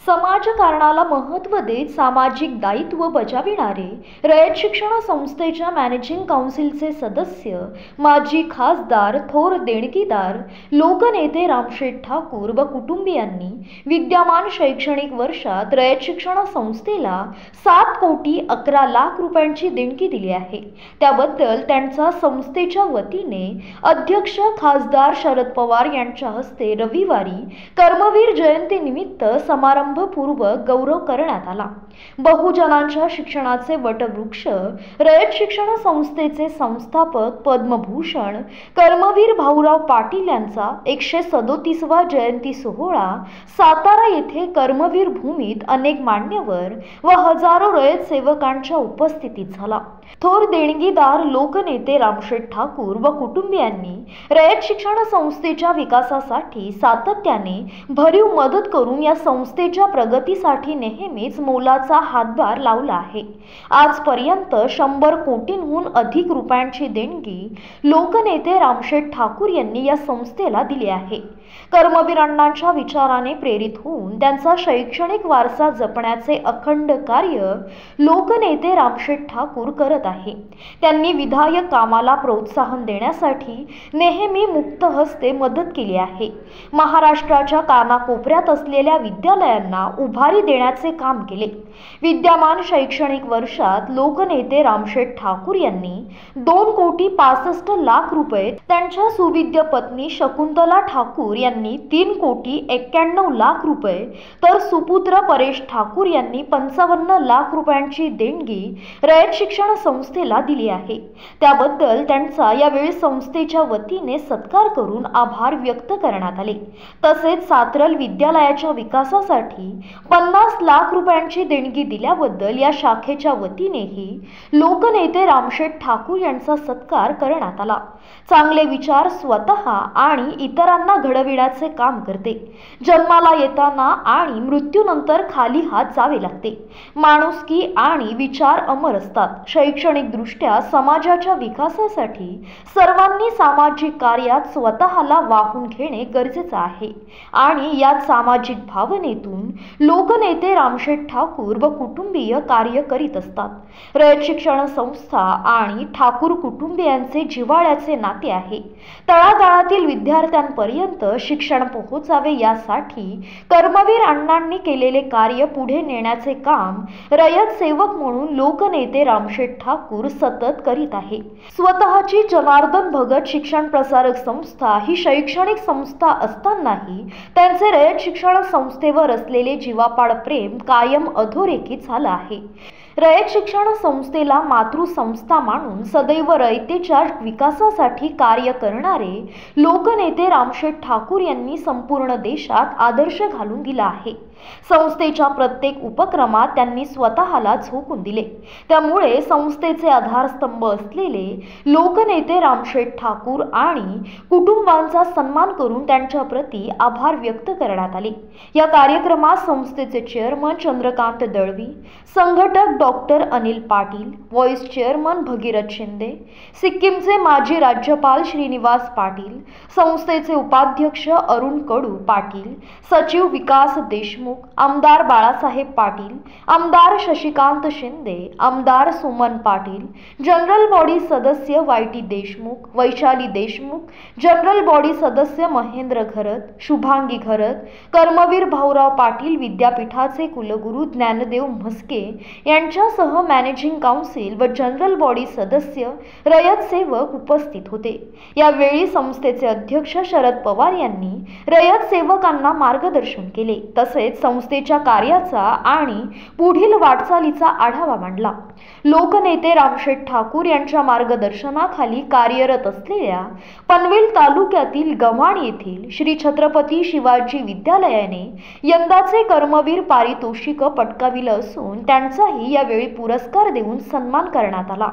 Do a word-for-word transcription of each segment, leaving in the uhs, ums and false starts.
समाजकारणाला महत्त्व देत सामाजिक दायित्व बजाविणारे रयत शिक्षण संस्थेच्या मॅनेजिंग काउन्सिलचे सदस्य, माजी खासदार, थोर देणगीदार, लोकनेते रामशेठ ठाकूर व कुटुंबियांनी विद्यमान शैक्षणिक वर्षात रयत शिक्षण संस्थेला सात कोटी अकरा लाख रुपयांची देणगी दिली आहे। त्याबद्दल त्यांचा संस्थेच्या वतीने अध्यक्ष खासदार शरद पवार यांच्या हस्ते रविवारी कर्मवीर जयंतीनिमित्त समारंभ पूर्वक गौरव करण्यात आला। बहुजनांच्या शिक्षणाचे वटवृक्ष रयत शिक्षण संस्थेचे संस्थापक पद्मभूषण कर्मवीर भाऊराव पाटील यांचा एकशे सदोतीसवा जयंती सोहळा सातारा येथे कर्मवीर भूमीत अनेक मान्यवर व हजारो रयत सेवकांच्या उपस्थितीत झाला। थोर देणगीदार लोकनेते रामशेठ ठाकूर व कुटुंबियांनी रयत शिक्षण संस्थेच्या विकासासाठी सातत्याने भरीव मदत करून या संस्थेच्या प्रगतीसाठी नेहमीच मोलाचा हातभार लावला आहे। आजपर्यंत शंभर कोटींहून अधिक रुपयांची देणगी लोकनेते रामशेठ ठाकूर यांनी या संस्थेला दिली आहे। कर्मवीरांच्या विचाराने प्रेरित होऊन त्यांचा शैक्षणिक वारसा जपण्याचे अखंड कार्य लोकनेते रामशेठ ठाकूर करत आहे। त्यांनी विधायक कामाला प्रोत्साहन देण्यासाठी नेहमी मुक्त हस्ते मदत केली आहे। महाराष्ट्राच्या कानाकोपऱ्यात असलेल्या विद्यालयांना उभारी देण्याचे काम केले। विद्यमान शैक्षणिक वर्षात लोकनेते रामशेठ ठाकूर यांनी दोन कोटी पासष्ट लाख रुपये, त्यांच्या सुविद्य पत्नी शकुंतला ठाकूर यांनी तीन कोटी एक्क्याण्णव लाख रुपये, तर सुपुत्र परेश ठाकूर यांनी पंचावन्न लाख रुपयांची देणगी रयत शिक्षण संस्थेला दिली आहे। त्याबद्दल त्यांचा यावेळी संस्थेच्या वतीने सत्कार करून आभार व्यक्त करण्यात आले। तसेच सातरल विद्यालयाच्या विकासासाठी पन्नास लाख रुपयांची देणगी दिल्याबद्दल या शाखेच्या वतीनेही लोकनेते रामशेठ ठाकूर यांचा सत्कार करण्यात आला। चांगले विचार स्वतः आणि इतरांना घडविण्याचे काम करते। जन्माला येताना आणि मृत्यूनंतर खाली हात जावे लागते। माणुसकी आणि विचार अमर असतात। शैक्षणिक दृष्ट्या समाजाच्या विकासासाठी सर्वांनी सामाजिक कार्यात स्वतःला वाहून घेणे गरजेचे आहे आणि यात सामाजिक भावनेतून लोकनेते रामशेठ ठाकूर व कुटुंबीय कार्य करीत असतात। रयत शिक्षण संस्था आणि ठाकूर कुटुंबियांचे जिव्हाळ्याचे नाते आहे। तळागाळातील विद्यार्थ्यांपर्यंत शिक्षण पोहोचावे यासाठी कर्मवीर अण्णांनी केलेले कार्य पुढे नेण्याचे काम रयत सेवक म्हणून लोकनेते रामशेठ ठाकूर सतत करीत आहे। स्वतःची जनार्दन भगत शिक्षण प्रसारक संस्था ही शैक्षणिक संस्था असतानाही त्यांचे रयत शिक्षण संस्थेवर असलेले जीवापाड प्रेम कायम अधोरेखित झालं आहे। रयत शिक्षण संस्थेला मातृसंस्था मानून सदैव रयतेच्या विकासासाठी कार्य करणारे लोकनेते रामशेठ ठाकूर यांनी संपूर्ण देशात आदर्श घालून दिला आहे। संस्थेच्या प्रत्येक उपक्रमात त्यांनी स्वतःला झोकून दिले। त्यामुळे संस्थेचे आधारस्तंभ असलेले लोकनेते रामशेठ ठाकूर आणि कुटुंबांचा सन्मान करून त्यांच्या प्रती आभार व्यक्त करण्यात आले। या कार्यक्रमात संस्थेचे चेअरमन चंद्रकांत दळवी, संघटक doctor Anil Patil, vice chairman Bhagirath Shinde, सिक्कीमचे माजी राज्यपाल श्रीनिवास पाटील, संस्थेचे उपाध्यक्ष अरुण कडू पाटील, सचिव विकास देशमुख, आमदार बाळासाहेब पाटील, आमदार शशिकांत शिंदे, आमदार सुमन पाटील, जनरल बॉडी सदस्य Y T Deshmukh, Vaishali Deshmukh, general body सदस्य महेंद्र घरत, शुभांगी घरत, कर्मवीर भाऊराव पाटील विद्यापीठाचे कुलगुरू ज्ञानदेव म्हस्के यांच्यासह मॅनेजिंग काउन्सिल व जनरल बॉडी सदस्य रयत सेवक उपस्थित होते। यावेळी संस्थेचे अध्यक्ष शरद पवार यांनी रयत सेवकांना मार्गदर्शन केले। तसेच संस्थेच्या कार्याचा आणि पुढील वाटचालीचा आढावा मांडला। लोकनेते रामशेठ ठाकूर यांच्या मार्गदर्शनाखाली कार्यरत असलेल्या पनवेल तालुक्यातील गव्हाण येथील श्री छत्रपती शिवाजी विद्यालयाने यंदाचे कर्मवीर पारितोषिक पटकाविले असून त्यांचाही यावेळी पुरस्कार देऊन सन्मान करण्यात आला।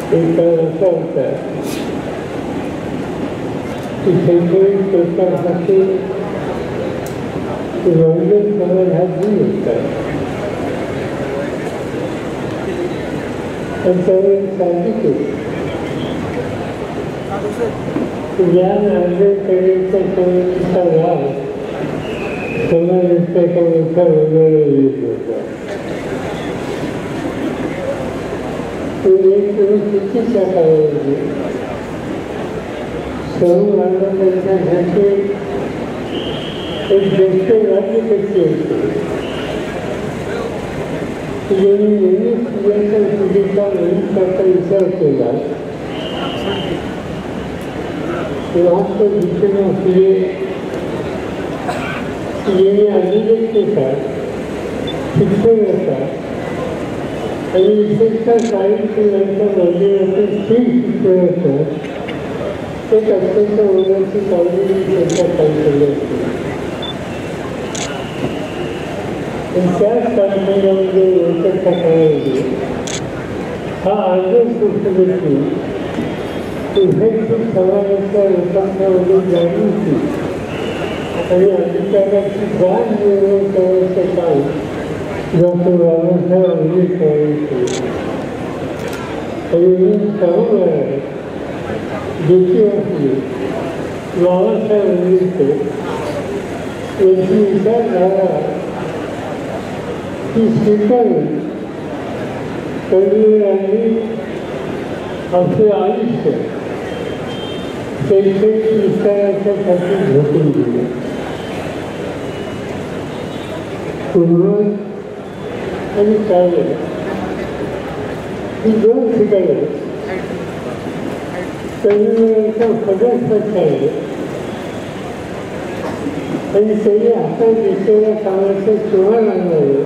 एक असा होता की शैक्षणिक प्रकल्पासाठी रंजन समाज हा दूर होता. त्याच्यावर सांगितलं ज्ञान अर्जनकडेचा समाजाचा लाभ समाजाच्या कमचा वगैरे येत होता. एक चुकीच्या काळामध्ये सर्व आनंदासाठी एक ज्येष्ठ राज्य कशी असते यांनी नेहमी स्त्रियांच्या स्थितीचा भविष्याचा विचार केला. राष्ट्र दिशेने असले यांनी अभिव्यक्तीचा शिक्षणाचा आणि विशेषतः साहित्याच्या माध्यमातून स्त्री शिक्षणाचं एक अत्यंत होण्याची काळजी त्यांच्या केली असते. त्याच काळजीमध्ये एकच्या काळामध्ये हा आदर्श संस्कृती उभयची समाजाच्या लोकांमध्ये जागृती आणि अधिकाराची जाण निर्माण करण्याचं काम डॉक्टर बाबासाहेब आंबेडकरांनी केलं. आणि मी सांगू आहे देशवासी बाबासाहेब आंबेडकर यांची विचारधारा ही स्वीकारून त्यांनी आपले आयुष्य शैक्षणिक विस्ताराच्यासाठी झोकून दिले. पूर्वज आणि कार्य ही दोन ठिकाणी त्यांचा सगळ्यात आहे आणि त्यांनी हातात दिसलेल्या कामाचे किंवा लागणारे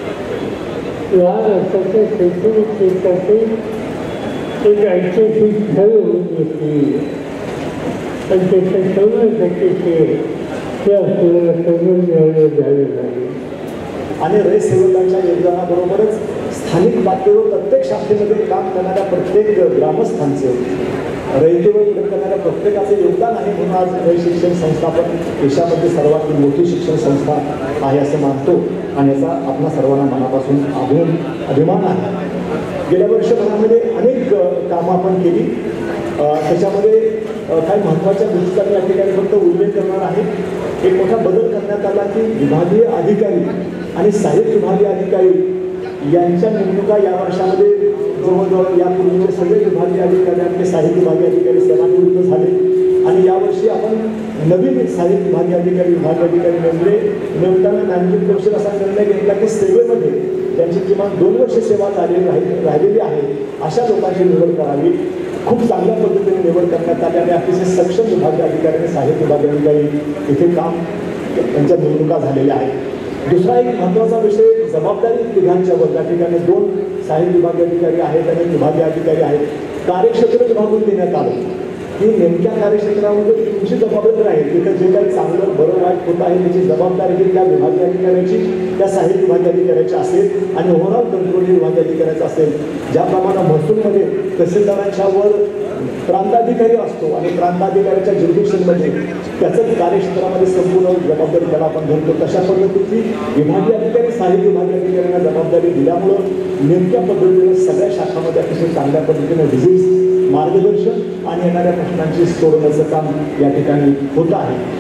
लहान असताच्या शैक्षणिक क्षेत्रातील एक ऐतिहासिक ठर होऊन घेतली आणि त्याच्या सर्व टक्के ते आपल्याला सर्व मिळाले झाले नाही. आणि रयत सेवकांच्या योगदानाबरोबरच स्थानिक पातळीवर प्रत्येक शाखेमध्ये काम करणाऱ्या प्रत्येक ग्रामस्थांचं रयतेवर पुढे करणाऱ्या प्रत्येकाचं योगदान आहे. म्हणून आज रयत शिक्षण संस्था पण देशामध्ये सर्वात मोठी शिक्षण संस्था आहे असं मानतो आणि याचा आपल्या सर्वांना मनापासून अभिमान अभिमान आहे. गेल्या वर्षभरामध्ये अनेक कामं आपण केली. त्याच्यामध्ये काही महत्त्वाच्या गोष्टींचा मी या ठिकाणी फक्त उल्लेख करणार आहे. एक मोठा बदल करण्यात आला की विभागीय अधिकारी आणि सहाय्यक विभागीय अधिकारी यांच्या नेमणुका या वर्षामध्ये जवळजवळ यापूर्वी सगळे विभागीय अधिकारी आणि सहाय्यक विभागीय अधिकारी सेवानिवृत्त झाले आणि यावर्षी आपण नवीन सहाय्यक विभागीय अधिकारी विभागीय अधिकारी नेमले. नेमताना बँकिंग कौशल असा निर्णय घेतला की सेवेमध्ये त्यांची किमान दोन वर्ष सेवा झालेली राहिली राहिलेली आहे अशा लोकांची निवड करावी. खूप चांगल्या पद्धतीने निवड करण्यात आली आणि अतिशय सक्षम विभागीय अधिकारी आणि सहाय्यक विभागीय अधिकारी इथे काम त्यांच्या निवडणुका झालेल्या आहेत. दुसरा एक महत्त्वाचा विषय जबाबदारी तिघांच्यावर त्या ठिकाणी दोन सहाय्यक विभागीय अधिकारी आहेत आणि विभागीय अधिकारी आहेत. कार्यक्षेत्र विभागून देण्यात आलं की नेमक्या कार्यक्षेत्रामध्ये तुमची जबाबदारी आहे तिथं जे काही चांगलं बरं वाईट होत आहे त्याची जबाबदारी ही त्या विभागीय अधिकाऱ्याची त्या सहाय्यक विभागीय अधिकाऱ्याची असेल आणि ओव्हरऑल कंट्रोल ही विभागीय अधिकाऱ्याचा असेल. ज्याप्रमाणे महसूलमध्ये तहसीलदारांच्या वर प्रांताधिकारी असतो आणि प्रांताधिकाऱ्याच्या ज्युरिडिक्शनमध्ये त्याचं कार्यक्षेत्रामध्ये संपूर्ण जबाबदारी त्याला आपण धरतो तशा पद्धतीची विभागीय अधिकारी सहाय्यक विभागीय अधिकाऱ्यांना जबाबदारी दिल्यामुळं नेमक्या पद्धतीने सगळ्या शाखांमध्ये अतिशय चांगल्या पद्धतीने व्हिजिट्स मार्गदर्शन आणि येणाऱ्या प्रश्नांची सोडवण्याचं काम या ठिकाणी होत आहे.